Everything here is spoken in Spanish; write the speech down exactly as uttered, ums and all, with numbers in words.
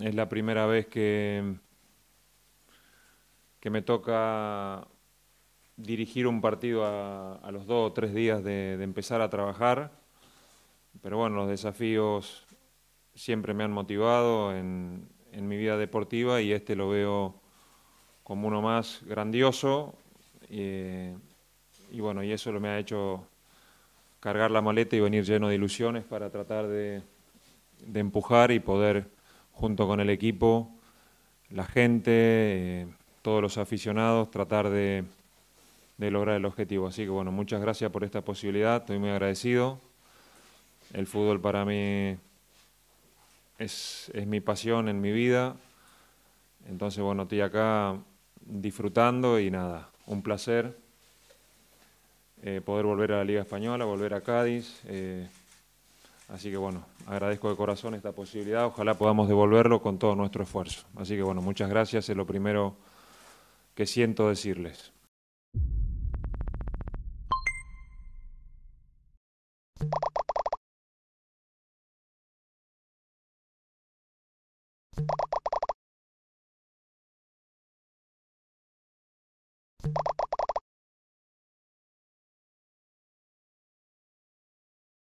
es la primera vez que, que me toca dirigir un partido a, a los dos o tres días de, de empezar a trabajar. Pero bueno, los desafíos siempre me han motivado en, en mi vida deportiva y este lo veo como uno más grandioso. eh, y bueno, y eso lo me ha hecho cargar la maleta y venir lleno de ilusiones para tratar de, de empujar y poder, junto con el equipo, la gente, eh, todos los aficionados, tratar de, de lograr el objetivo. Así que bueno, muchas gracias por esta posibilidad, estoy muy agradecido. El fútbol para mí es, es mi pasión en mi vida, entonces bueno, estoy acá disfrutando y nada, un placer eh, poder volver a la Liga Española, volver a Cádiz. Eh, así que bueno, agradezco de corazón esta posibilidad, ojalá podamos devolverlo con todo nuestro esfuerzo. Así que bueno, muchas gracias, es lo primero que siento decirles.